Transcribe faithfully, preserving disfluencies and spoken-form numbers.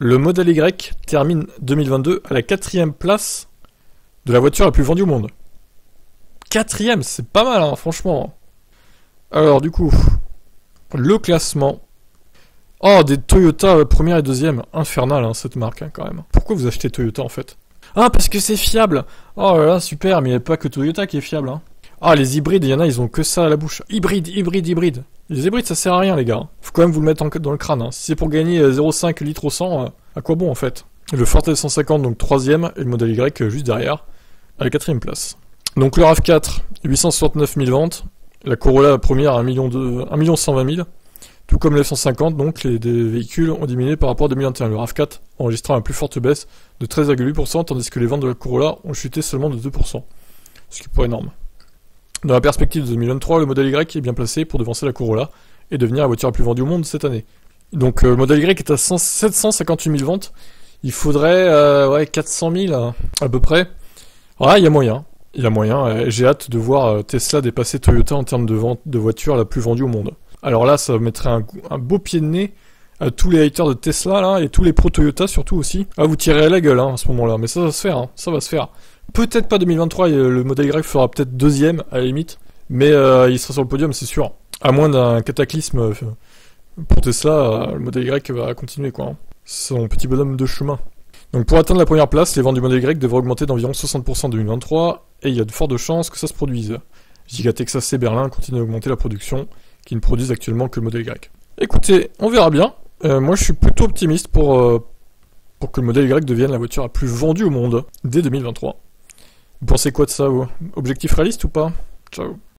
Le modèle Y termine deux mille vingt-deux à la quatrième place de la voiture la plus vendue au monde. Quatrième, c'est pas mal, hein, franchement. Alors, du coup, le classement. Oh, des Toyota première et deuxième. Infernal, hein, cette marque, hein, quand même. Pourquoi vous achetez Toyota, en fait? Ah, parce que c'est fiable. Oh là là, super, mais il n'y a pas que Toyota qui est fiable, hein. Ah, les hybrides, il y en a, ils ont que ça à la bouche. Hybride, hybride, hybride. Les hybrides, ça sert à rien, les gars. Faut quand même vous le mettre en, dans le crâne, hein. Si c'est pour gagner zéro virgule cinq litres au cent, euh, à quoi bon, en fait? Le Forte cent cinquante, donc troisième, et le modèle Y, juste derrière, à la quatrième place. Donc le RAV quatre, huit cent soixante-neuf mille ventes. La Corolla première, un million cent vingt mille. Tout comme l'F cent cinquante, donc les des véhicules ont diminué par rapport à deux mille vingt et un. Le RAV quatre enregistrant la plus forte baisse de treize virgule huit pour cent, tandis que les ventes de la Corolla ont chuté seulement de deux pour cent. Ce qui est pas énorme. Dans la perspective de deux mille vingt-trois, le modèle Y est bien placé pour devancer la Corolla et devenir la voiture la plus vendue au monde cette année. Donc euh, le modèle Y est à sept cent cinquante-huit mille ventes. Il faudrait euh, ouais, quatre cent mille à, à peu près. Ouais, il y a moyen. Il y a moyen. Euh, J'ai hâte de voir euh, Tesla dépasser Toyota en termes de vente de voiture la plus vendue au monde. Alors là, ça mettrait un, un beau pied de nez à tous les haters de Tesla là et tous les pro Toyota surtout aussi. Ah, vous tirez à la gueule hein, à ce moment-là, mais ça va se faire. Hein. Ça va se faire. Peut-être pas deux mille vingt-trois, le modèle Y fera peut-être deuxième à la limite, mais euh, il sera sur le podium, c'est sûr. À moins d'un cataclysme euh, pour Tesla, euh, le modèle Y va continuer quoi. Hein. Son petit bonhomme de chemin. Donc pour atteindre la première place, les ventes du modèle Y devraient augmenter d'environ soixante pour cent en deux mille vingt-trois, et il y a de fortes chances que ça se produise. Giga Texas et Berlin continuent d'augmenter la production, qui ne produisent actuellement que le modèle Y. Écoutez, on verra bien. Euh, moi je suis plutôt optimiste pour, euh, pour que le modèle Y devienne la voiture la plus vendue au monde dès deux mille vingt-trois. Vous pensez quoi de ça, vous? Objectif réaliste ou pas? Ciao.